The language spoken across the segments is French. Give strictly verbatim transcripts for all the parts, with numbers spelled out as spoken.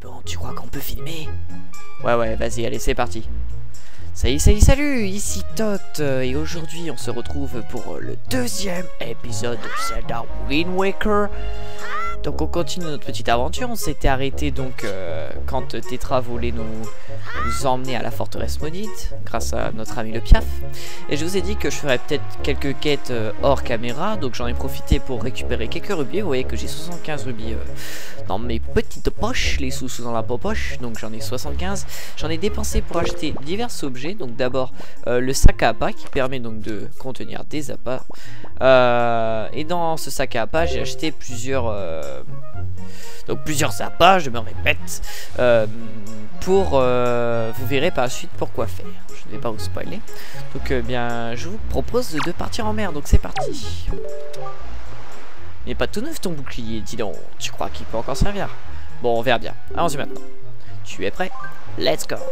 Bon, tu crois qu'on peut filmer? Ouais, ouais, vas-y, allez, c'est parti. Salut, salut, salut, ici Tot, et aujourd'hui on se retrouve pour le deuxième épisode de Zelda Wind Waker. Donc on continue notre petite aventure. On s'était arrêté donc euh, quand Tetra voulait nous, nous emmener à la forteresse maudite grâce à notre ami le Piaf. Et je vous ai dit que je ferais peut-être quelques quêtes euh, hors caméra. Donc j'en ai profité pour récupérer quelques rubis. Vous voyez que j'ai soixante-quinze rubis euh, dans mes petites poches, les sous-sous dans la poche. Donc j'en ai soixante-quinze. J'en ai dépensé pour acheter divers objets. Donc d'abord euh, le sac à appât qui permet donc de contenir des appâts. Euh, et dans ce sac à appât j'ai acheté plusieurs... Euh, donc plusieurs appâts, je me répète, euh, pour, euh, vous verrez par la suite pourquoi faire. Je ne vais pas vous spoiler. Donc euh, bien, je vous propose de partir en mer, donc c'est parti. Il n'est pas tout neuf ton bouclier, dis donc, tu crois qu'il peut encore servir? Bon, on verra bien, allons-y maintenant. Tu es prêt? Let's go.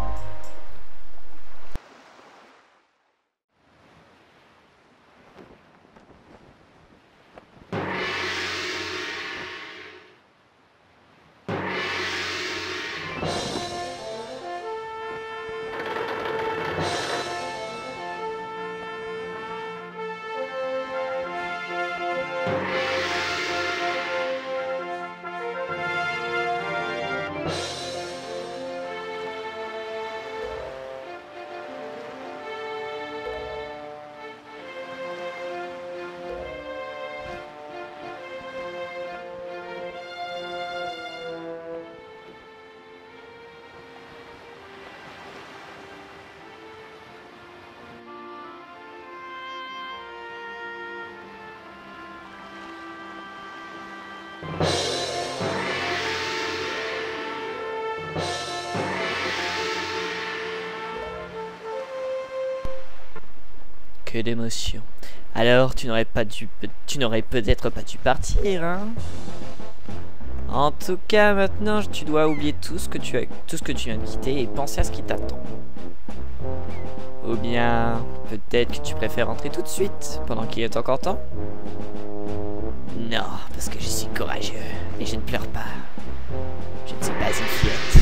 Que d'émotion. Alors, tu n'aurais pas dû, tu n'aurais peut-être pas dû partir, hein? En tout cas, maintenant, tu dois oublier tout ce que tu as, tout ce que tu viens de quitter et penser à ce qui t'attend. Ou bien, peut-être que tu préfères rentrer tout de suite, pendant qu'il est encore temps? Non, parce que je suis courageux et je ne pleure pas. Je ne suis pas une fillette.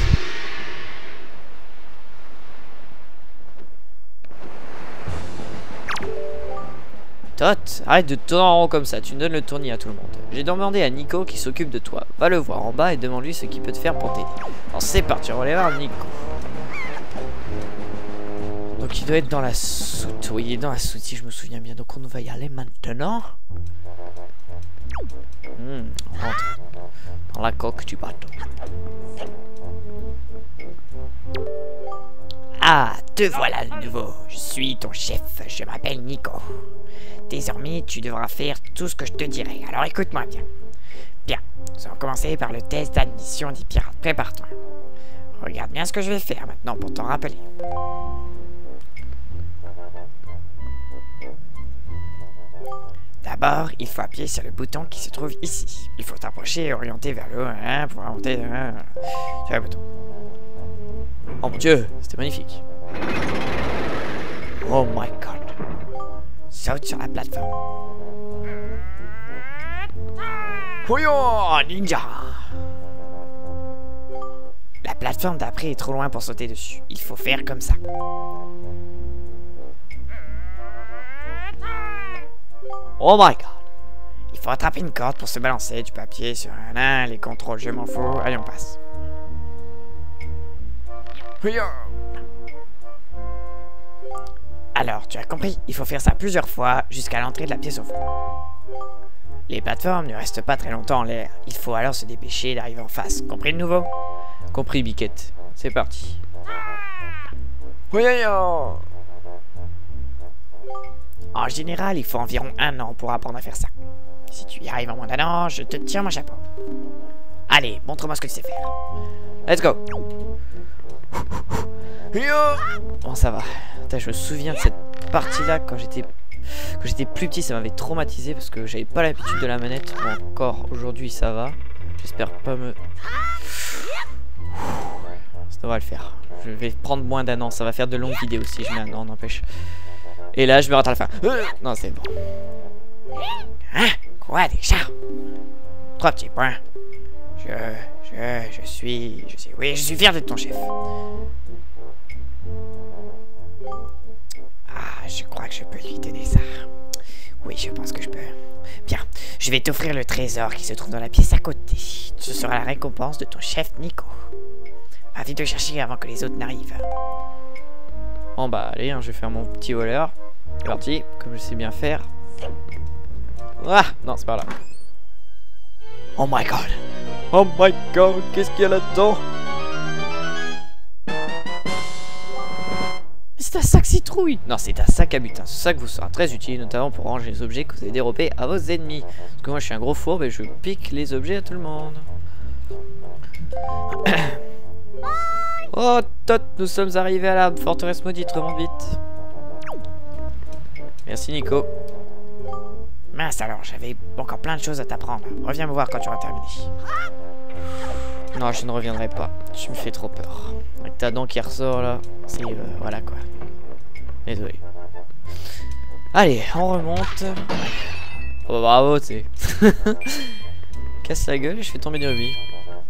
Tot, arrête de tourner en rond comme ça, tu me donnes le tournis à tout le monde. J'ai demandé à Nico qui s'occupe de toi. Va le voir en bas et demande-lui ce qu'il peut te faire pour t'aider. Alors c'est parti, on va aller voir Nico. Donc il doit être dans la soute. Oui, il est dans la soute si je me souviens bien. Donc on va y aller maintenant. Hmm, on rentre dans la coque du bateau. Ah, te voilà de nouveau. Je suis ton chef, je m'appelle Nico. Désormais, tu devras faire tout ce que je te dirai. Alors écoute-moi bien. Bien, nous allons commencer par le test d'admission des pirates. Prépare-toi. Regarde bien ce que je vais faire maintenant pour t'en rappeler. D'abord, il faut appuyer sur le bouton qui se trouve ici. Il faut t'approcher et orienter vers le haut hein, pour remonter hein, sur le bouton. Oh mon dieu, c'était magnifique. Oh my god. Saute sur la plateforme. Hoyo, ninja. La plateforme d'après est trop loin pour sauter dessus. Il faut faire comme ça. Oh my god. Il faut attraper une corde pour se balancer du papier sur un nain. Les contrôles, je m'en fous. Allez, on passe. Hoyo. Alors, tu as compris, il faut faire ça plusieurs fois jusqu'à l'entrée de la pièce au fond. Les plateformes ne restent pas très longtemps en l'air. Il faut alors se dépêcher d'arriver en face. Compris de nouveau? Compris, Biquette. C'est parti. Oui, en général, il faut environ un an pour apprendre à faire ça. Si tu y arrives en moins d'un an, je te tire mon chapeau. Allez, montre-moi ce que tu sais faire. Let's go. Bon, ça va. Putain, je me souviens de cette partie-là quand j'étais quand j'étais plus petit, ça m'avait traumatisé parce que j'avais pas l'habitude de la manette. Bon, encore aujourd'hui, ça va. J'espère pas me... Ça devrait le faire. Je vais prendre moins d'un an. Ça va faire de longues vidéos si je mets un an, n'empêche. Et là, je me rate à la fin. Non, c'est bon. Hein? Quoi déjà? Trois petits points. Je... Je, je suis, je suis, oui, je suis fier d'être ton chef. Ah, je crois que je peux lui donner ça. Oui, je pense que je peux. Bien, je vais t'offrir le trésor qui se trouve dans la pièce à côté. Ce sera la récompense de ton chef Nico. Va vite le chercher avant que les autres n'arrivent. Bon bah allez, hein, je vais faire mon petit voleur. C'est parti, comme je sais bien faire. Ah, non, c'est pas là. Oh my god. Oh my god, qu'est-ce qu'il y a là-dedans? C'est un sac citrouille. Non, c'est un sac à butin. Ce sac vous sera très utile, notamment pour ranger les objets que vous avez dérobés à vos ennemis. Parce que moi, je suis un gros fourbe et je pique les objets à tout le monde. Oh, tot, nous sommes arrivés à la forteresse maudite. Remonte vite. Merci, Nico. Mince alors, j'avais encore plein de choses à t'apprendre. Reviens me voir quand tu auras terminé. Non, je ne reviendrai pas. Tu me fais trop peur. Avec ta dent qui ressort là, c'est euh, voilà quoi. Désolé. Allez, on remonte. Oh bah bravo, tu sais. Casse la gueule et je fais tomber des rubis.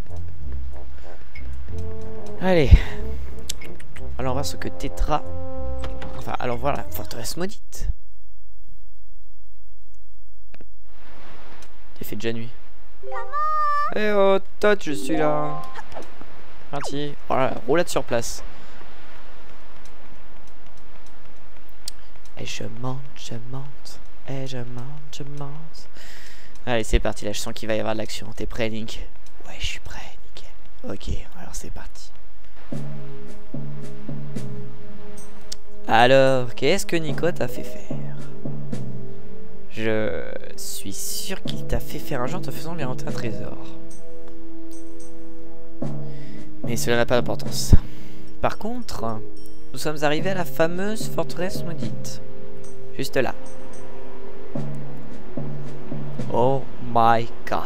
Allez. Allons voir ce que Tetra. Enfin, allons voir la forteresse maudite. Il fait déjà nuit. Eh oh, Tot, je suis là. Parti. Voilà, roulade sur place. Et je monte, je monte. Et je monte, je monte. Allez, c'est parti. Là, je sens qu'il va y avoir de l'action. T'es prêt, Nick? Ouais, je suis prêt, nickel. Ok, alors c'est parti. Alors, qu'est-ce que Nico t'a fait faire? Je suis sûr qu'il t'a fait faire un jeu en te faisant lui rentrer un trésor. Mais cela n'a pas d'importance. Par contre, nous sommes arrivés à la fameuse forteresse maudite. Juste là. Oh my god.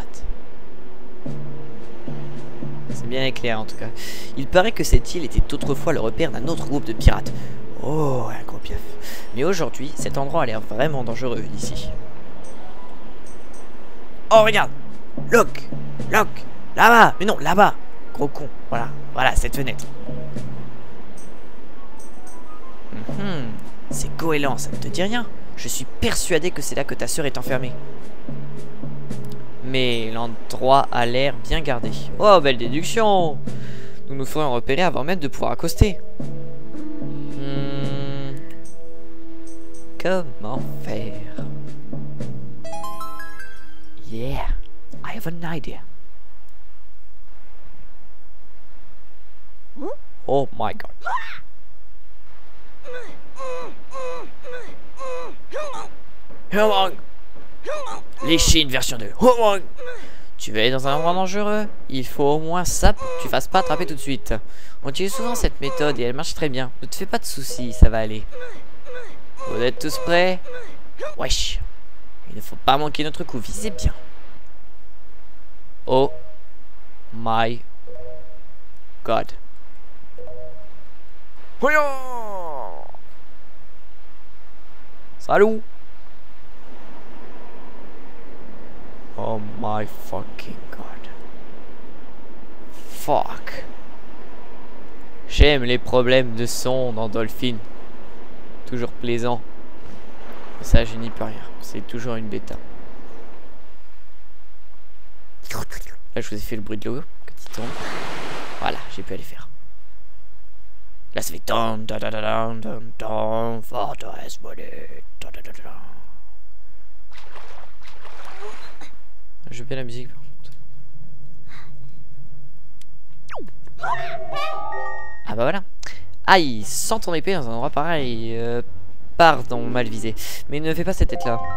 C'est bien éclairé en tout cas. Il paraît que cette île était autrefois le repère d'un autre groupe de pirates. Oh, un gros piaf. Mais aujourd'hui, cet endroit a l'air vraiment dangereux ici. Oh, regarde! Look! Look! Là-bas! Mais non, là-bas! Gros con. Voilà, voilà, cette fenêtre. Mm-hmm. C'est goéland, ça ne te dit rien? Je suis persuadé que c'est là que ta sœur est enfermée. Mais l'endroit a l'air bien gardé. Oh, belle déduction! Nous nous ferions repérer avant même de pouvoir accoster. Hmm. Comment faire? Yeah, I have an idea. Oh my god. Les Chines version deux. Tu veux aller dans un endroit dangereux? Il faut au moins ça pour que tu fasses pas attraper tout de suite. On utilise souvent cette méthode et elle marche très bien. Ne te fais pas de soucis, ça va aller. Vous êtes tous prêts? Wesh. Il ne faut pas manquer notre coup, visez bien. Oh my god. Salut. Oh my fucking god. Fuck. J'aime les problèmes de son dans Dolphin. Toujours plaisant. Mais ça, je n'y peux rien. C'est toujours une bêta. Là, je vous ai fait le bruit de l'eau qui tombe. Voilà, j'ai pu aller faire. Là, ça fait don, don, don, don, don, don, forteresse maudite. Je veux bien la musique par contre. Ah bah voilà. Aïe, sans ton épée dans un endroit pareil. Euh, pardon, mal visé. Mais ne fais pas cette tête là.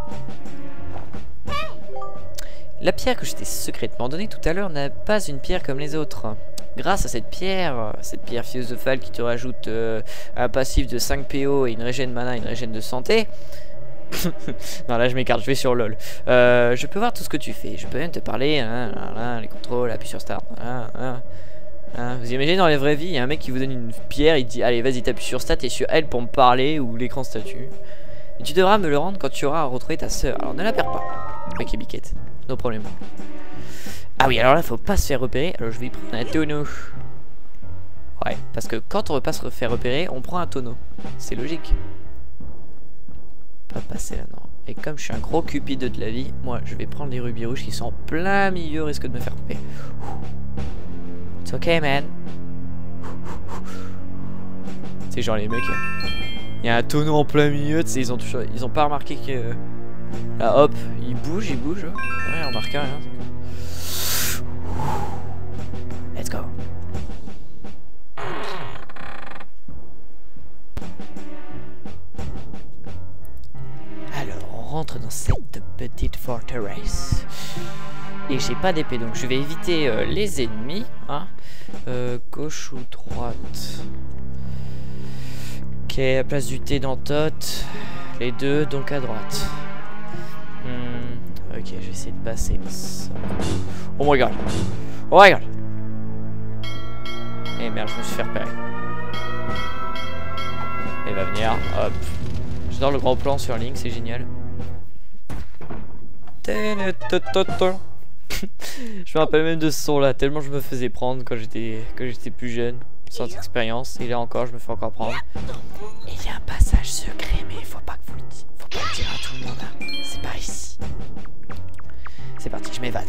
La pierre que je t'ai secrètement donnée tout à l'heure n'a pas une pierre comme les autres. Grâce à cette pierre, cette pierre philosophale qui te rajoute euh, un passif de cinq P O et une régène mana et une régène de santé. Non, là je m'écarte, je vais sur LOL. Euh, je peux voir tout ce que tu fais. Je peux même te parler, hein, hein, hein, les contrôles, appuie sur Start. Hein, hein, hein. Vous imaginez dans la vraie vie, il y a un mec qui vous donne une pierre, il dit allez vas-y t'appuies sur Stat et sur L pour me parler ou l'écran statut. Et tu devras me le rendre quand tu auras retrouvé ta sœur. Alors ne la perds pas. Ok, biquette, no problème. Ah oui, alors là, faut pas se faire repérer. Alors je vais prendre un tonneau. Ouais, parce que quand on veut pas se faire repérer, on prend un tonneau. C'est logique. Pas passer là, non. Et comme je suis un gros cupide de la vie, moi, je vais prendre les rubis rouges qui sont en plein milieu, risque de me faire repérer. It's okay, man. C'est genre les mecs, il y a un tonneau en plein milieu, tu sais, ils ont toujours, ils ont pas remarqué que là, hop, ils bougent, ils bougent. Ouais, ils remarquent rien. Let's go. Alors, on rentre dans cette petite forteresse. Et j'ai pas d'épée, donc je vais éviter euh, les ennemis. Hein. Euh, gauche ou droite? Ok, à place du T dans Tot, les deux, donc à droite. Hmm, ok, je vais essayer de passer. Oh my god. Oh my god. Et merde, je me suis fait repérer. Il va venir, hop. J'adore le grand plan sur Link, c'est génial. Je me rappelle même de ce son là, tellement je me faisais prendre quand j'étais quand j'étais plus jeune, sans expérience. Et là encore, je me fais encore prendre. Et il y a un passage secret, mais il faut pas que vous le dites, faut pas le dire à tout le monde. Hein. C'est par ici. C'est parti, je m'évade.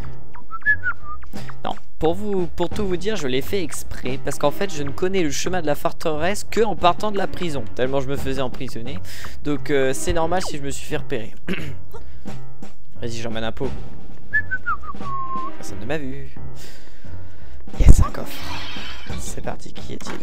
Non, pour vous, pour tout vous dire, je l'ai fait exprès parce qu'en fait, je ne connais le chemin de la forteresse que en partant de la prison, tellement je me faisais emprisonner. Donc euh, c'est normal si je me suis fait repérer. Vas-y, j'emmène un pot. Personne ne m'a vu. Yes, un coffre. C'est parti, qui est-il?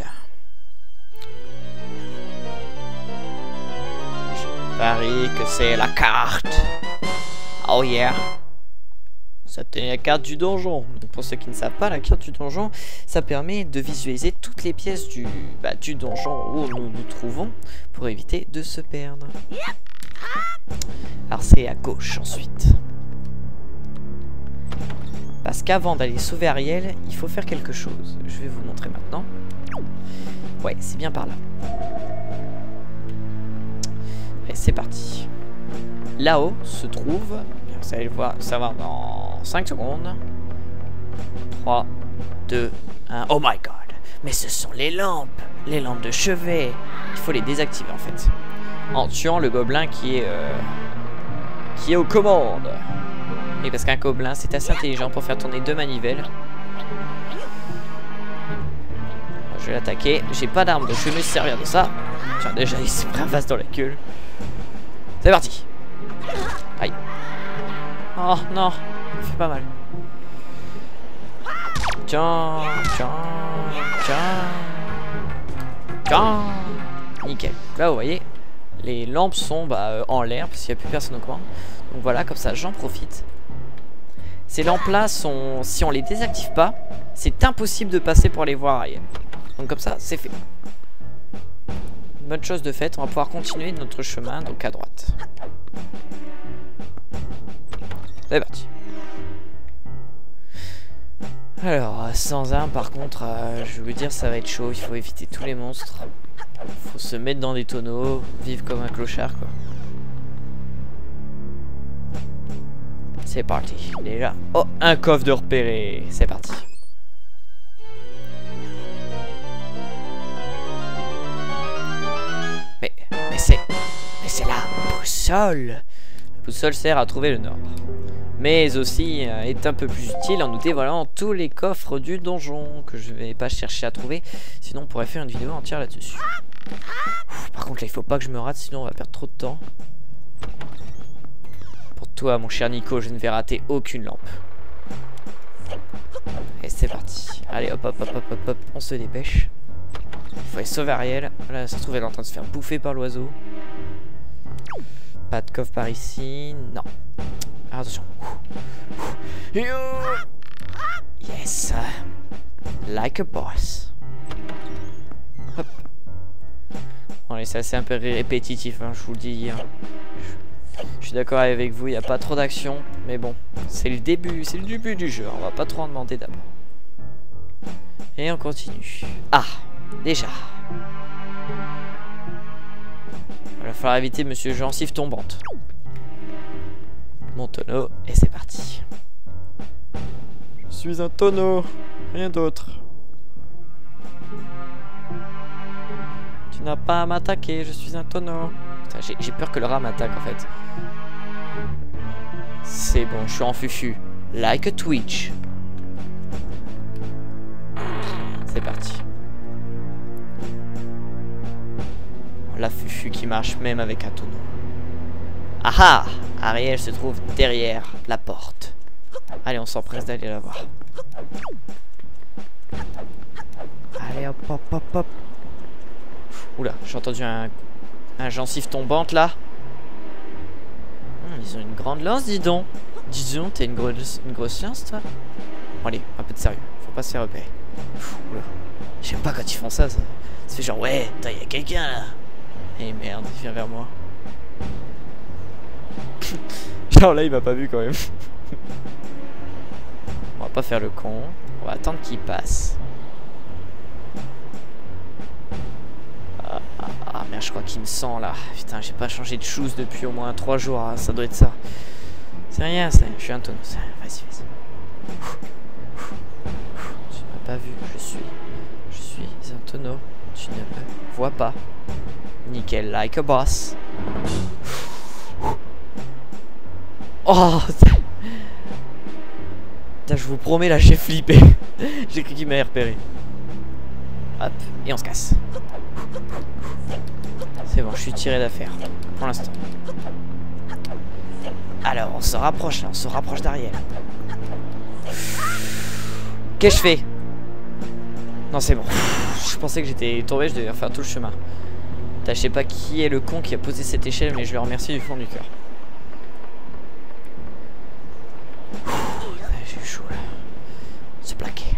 Je parie que c'est la carte. Oh yeah. C'est la carte du donjon. Donc pour ceux qui ne savent pas, la carte du donjon, ça permet de visualiser toutes les pièces du, bah, du donjon où nous nous trouvons pour éviter de se perdre. Alors c'est à gauche ensuite. Parce qu'avant d'aller sauver Ariel, il faut faire quelque chose. Je vais vous montrer maintenant. Ouais, c'est bien par là. Allez, c'est parti. Là-haut se trouve... Vous allez le voir, savoir dans cinq secondes. trois, deux, un... Oh my god. Mais ce sont les lampes. Les lampes de chevet. Il faut les désactiver en fait. En tuant le gobelin qui est... Euh, qui est aux commandes. Et parce qu'un gobelin, c'est assez intelligent pour faire tourner deux manivelles. Je vais l'attaquer. J'ai pas d'arme, donc je vais me servir de ça. Tiens, déjà, il s'est pris un vase dans la gueule. C'est parti. Aïe. Oh non, ça fait pas mal. Tiens, tiens, tiens. Tiens. Nickel. Là, vous voyez, les lampes sont bah, en l'air parce qu'il n'y a plus personne au coin. Donc voilà, comme ça, j'en profite. Ces lampes-là sont... Si on les désactive pas, c'est impossible de passer pour les voir ailleurs. Donc comme ça, c'est fait. Bonne chose de faite, on va pouvoir continuer notre chemin, donc à droite. C'est parti. Alors, sans armes, par contre, euh, je vais vous dire, ça va être chaud. Il faut éviter tous les monstres. Il faut se mettre dans des tonneaux, vivre comme un clochard, quoi. C'est parti, déjà. Oh, un coffre de repérer. C'est parti. Mais, mais c'est, mais c'est la boussole. La boussole sert à trouver le nord. Mais aussi euh, est un peu plus utile en nous dévoilant tous les coffres du donjon que je vais pas chercher à trouver. Sinon, on pourrait faire une vidéo entière là-dessus. Par contre, là, il faut pas que je me rate, sinon on va perdre trop de temps. Pour toi, mon cher Nico, je ne vais rater aucune lampe. Et c'est parti. Allez, hop, hop, hop, hop, hop, hop, on se dépêche. Il faut aller sauver Ariel. Là, ça se trouve, elle est en train de se faire bouffer par l'oiseau. Pas de coffre par ici. Non. Alors, attention. Yes. Like a boss. Hop. Bon, allez, c'est assez un peu répétitif, hein, je vous le dis. Hein. Je suis d'accord avec vous, il n'y a pas trop d'action. Mais bon, c'est le début, c'est le début du jeu. On va pas trop en demander d'abord. Et on continue. Ah, déjà. Il va falloir éviter Monsieur Gencive tombante. Mon tonneau, et c'est parti. Je suis un tonneau, rien d'autre. Tu n'as pas à m'attaquer, je suis un tonneau. J'ai peur que le rat m'attaque en fait. C'est bon, je suis en fufu. Like a Twitch. C'est parti. La fufu qui marche même avec un tonneau. Ah ah! Ariel se trouve derrière la porte. Allez, on s'empresse d'aller la voir. Allez, hop, hop, hop, hop. Oula, j'ai entendu un, un gencive tombante là. Hum, ils ont une grande lance, dis donc. Dis donc, t'as une grosse, une grosse lance, toi. Bon, allez, un peu de sérieux. Faut pas se faire repérer. Oula. J'aime pas quand ils font ça. Ça, ça fait genre, ouais, y'a quelqu'un là. Eh merde, il vient vers moi. Genre là, il m'a pas vu quand même. On va pas faire le con. On va attendre qu'il passe. Ah, ah, ah merde, je crois qu'il me sent là. Putain, j'ai pas changé de shoes depuis au moins trois jours. Hein. Ça doit être ça. C'est rien, ça. Je suis un tonneau. Vas-y, vas-y. Tu m'as pas vu. Je suis. Je suis un tonneau. Tu ne me vois pas. Nickel, like a boss. Oh, putain, je vous promets, là, j'ai flippé. J'ai cru qu'il m'avait repéré. Hop, et on se casse. C'est bon, je suis tiré d'affaire. Pour l'instant. Alors, on se rapproche, là. On se rapproche d'Ariel. Qu'est-ce que je fais? Non, c'est bon. Je pensais que j'étais tombé, je devais refaire tout le chemin. Je sais pas qui est le con qui a posé cette échelle, mais je le remercie du fond du cœur. J'ai eu chaud là. Se plaquer.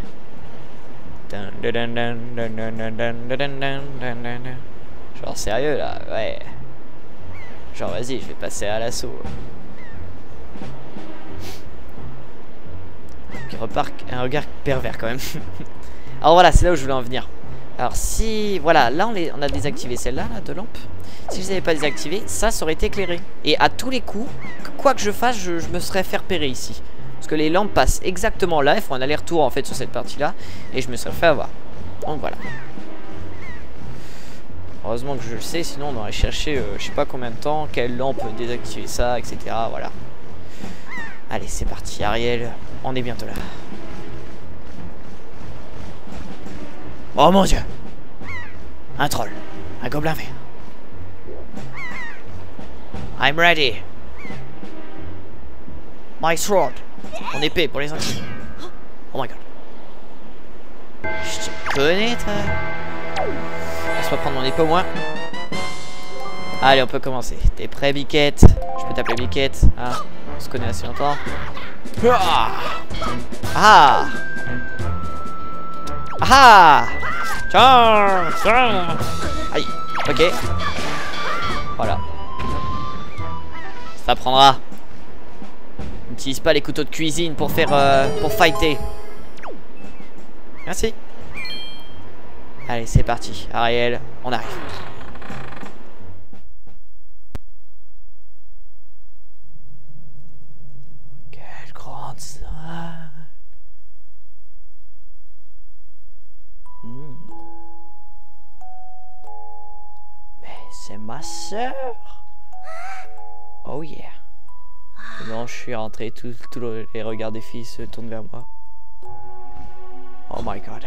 Genre sérieux là, ouais. Genre vas-y, je vais passer à l'assaut. Il repart un regard pervers quand même. Alors voilà, c'est là où je voulais en venir. Alors si, voilà, là on, les, on a désactivé celle-là, là, de lampe. Si je ne les avais pas désactivées, ça, ça aurait été éclairé. Et à tous les coups, quoi que je fasse, je, je me serais fait repérer ici. Parce que les lampes passent exactement là, il faut un aller-retour en fait sur cette partie-là. Et je me serais fait avoir. Donc voilà. Heureusement que je le sais, sinon on aurait cherché, euh, je sais pas combien de temps, quelle lampe désactiver ça, et cetera. Voilà. Allez, c'est parti, Ariel, on est bientôt là. Oh mon dieu! Un troll. Un gobelin vert. I'm ready. My sword. Mon épée pour les intimes. Oh my god. Je te connais, toi. Laisse-moi prendre mon épée au moins. Allez, on peut commencer. T'es prêt, Biquette? Je peux t'appeler Biquette. Ah, on se connaît assez longtemps. Ah! Ah! Ah! Tiens! Tiens! Aïe, ok. Voilà. Ça prendra. N'utilise pas les couteaux de cuisine pour faire euh, pour fighter. Merci. Allez, c'est parti. Ariel, on arrive. Quelle grande salle. Hmm. Mais c'est ma sœur. Oh yeah. Non, je suis rentré, tous les regards des filles se tournent vers moi. Oh my god.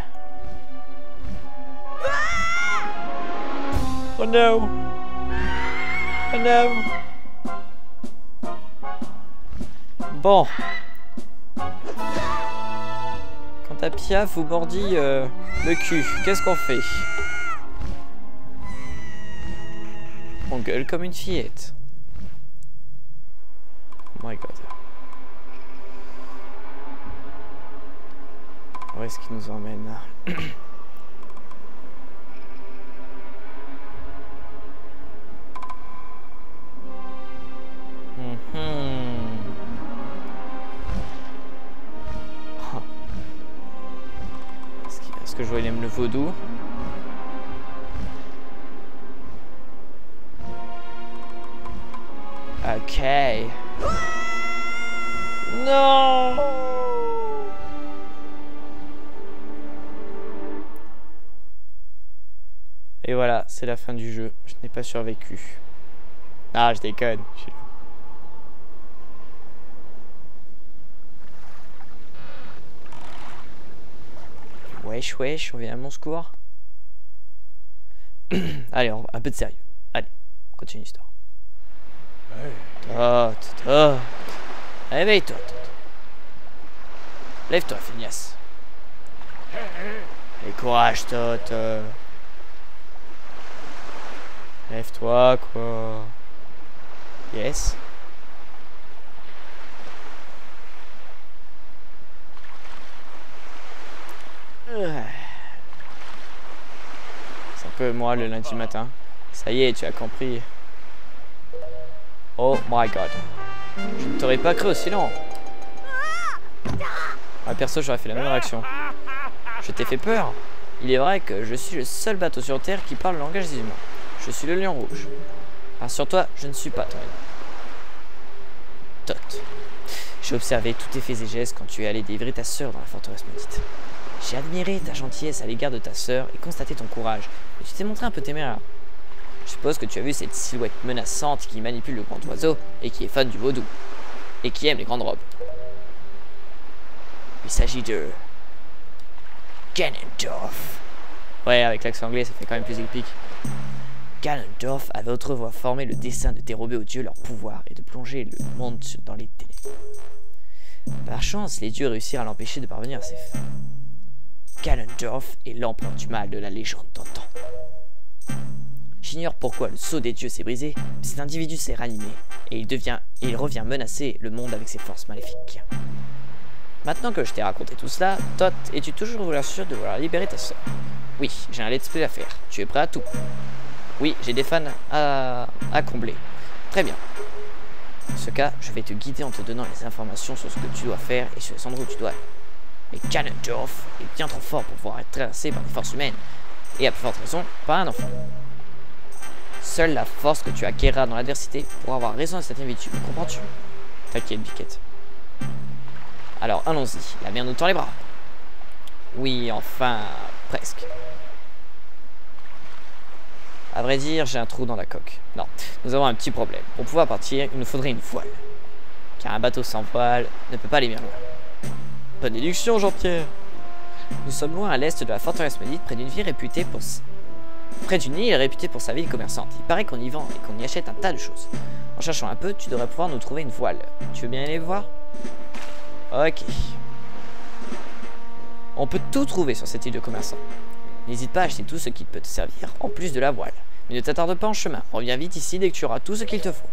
Oh no. Oh no. Bon. Quand ta Pia vous mordit euh, le cul, qu'est-ce qu'on fait? On gueule comme une fillette. Oh my god. Où est-ce qu'il nous emmène là? Mm-hmm. Oh. Est-ce qu'il, est-ce que je vois il aime le vaudou? Ok. Non. Et voilà, c'est la fin du jeu. Je n'ai pas survécu. Ah, je déconne. Wesh, wesh, on vient à mon secours. Allez, on... un peu de sérieux. Allez, on continue l'histoire. Tot, tot. Réveille-toi, Tot. Lève-toi, feignasse. Et courage, Tot. Lève-toi, quoi. Yes. C'est un peu moi le lundi matin. Ça y est, tu as compris. Oh my god. Je ne t'aurais pas cru aussi lent. Ah, perso, j'aurais fait la même réaction. Je t'ai fait peur. Il est vrai que je suis le seul bateau sur Terre qui parle le langage des humains. Je suis le lion rouge. Rassure-toi, je ne suis pas ton ennemi. Tot. J'ai observé tous tes faits et gestes quand tu es allé délivrer ta sœur dans la forteresse maudite. J'ai admiré ta gentillesse à l'égard de ta sœur et constaté ton courage, mais tu t'es montré un peu téméraire. Je suppose que tu as vu cette silhouette menaçante qui manipule le grand oiseau et qui est fan du vaudou, et qui aime les grandes robes. Il s'agit de... Ganondorf. Ouais, avec l'accent anglais, ça fait quand même plus épique. Ganondorf avait autrefois formé le dessein de dérober aux dieux leur pouvoir et de plonger le monde dans les ténèbres. Par chance, les dieux réussirent à l'empêcher de parvenir à ses fins. Ganondorf est l'empereur du mal de la légende d'antan. J'ignore pourquoi le sceau des dieux s'est brisé, mais cet individu s'est ranimé, et il, devient, et il revient menacer le monde avec ses forces maléfiques. Maintenant que je t'ai raconté tout cela, Tot, es-tu toujours sûr de vouloir libérer ta sœur? Oui, j'ai un let's play à faire. Tu es prêt à tout? Oui, j'ai des fans à, à combler. Très bien. Dans ce cas, je vais te guider en te donnant les informations sur ce que tu dois faire et sur les endroits où tu dois aller. Mais Ganondorf est bien trop fort pour pouvoir être traversé par des forces humaines, et à plus forte raison, par un enfant. Seule la force que tu acquériras dans l'adversité pourra avoir raison de cette individu, comprends-tu? T'inquiète, Biquette. Alors, allons-y, la mer nous tend les bras. Oui, enfin, presque. À vrai dire, j'ai un trou dans la coque. Non, nous avons un petit problème. Pour pouvoir partir, il nous faudrait une voile. Car un bateau sans voile ne peut pas aller bien loin. Bonne déduction, Jean-Pierre. Nous sommes loin à l'est de la forteresse maudite, près d'une ville réputée pour... Près d'une île réputée pour sa ville commerçante. Il paraît qu'on y vend et qu'on y achète un tas de choses. En cherchant un peu, tu devrais pouvoir nous trouver une voile. Tu veux bien aller voir? Ok. On peut tout trouver sur cette île de commerçants. N'hésite pas à acheter tout ce qui peut te servir, en plus de la voile. Mais ne t'attarde pas en chemin. Reviens vite ici dès que tu auras tout ce qu'il te faut.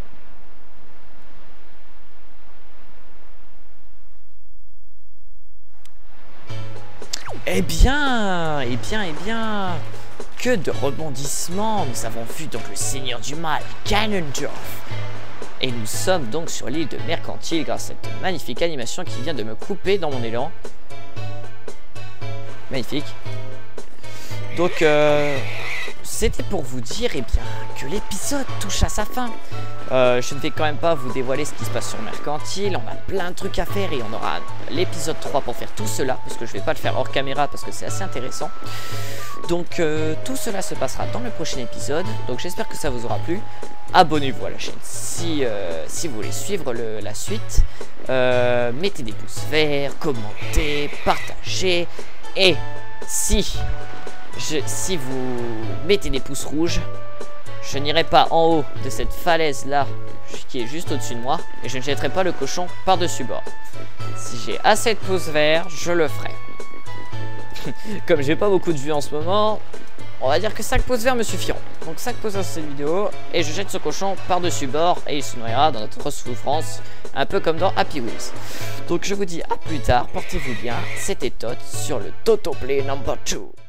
Eh bien, eh bien, eh bien, que de rebondissements. Nous avons vu donc le seigneur du mal, Ganondorf. Et nous sommes donc sur l'île de Mercantile grâce à cette magnifique animation qui vient de me couper dans mon élan. Magnifique. Donc, euh, c'était pour vous dire eh bien, que l'épisode touche à sa fin. Euh, je ne vais quand même pas vous dévoiler ce qui se passe sur Mercantile. On a plein de trucs à faire et on aura l'épisode trois pour faire tout cela. Parce que je ne vais pas le faire hors caméra parce que c'est assez intéressant. Donc euh, tout cela se passera dans le prochain épisode. Donc j'espère que ça vous aura plu. Abonnez-vous à la chaîne si, euh, si vous voulez suivre le, la suite. Euh, mettez des pouces verts, commentez, partagez. Et si, je, si vous mettez des pouces rouges, je n'irai pas en haut de cette falaise là qui est juste au-dessus de moi et je ne jetterai pas le cochon par-dessus bord. Si j'ai assez de pouces verts, je le ferai. Comme j'ai pas beaucoup de vues en ce moment, on va dire que cinq pouces verts me suffiront. Donc cinq pouces dans cette vidéo et je jette ce cochon par-dessus bord et il se noyera dans notre souffrance, un peu comme dans Happy Wheels. Donc je vous dis à plus tard, portez-vous bien, c'était Tot sur le Toto Play number two.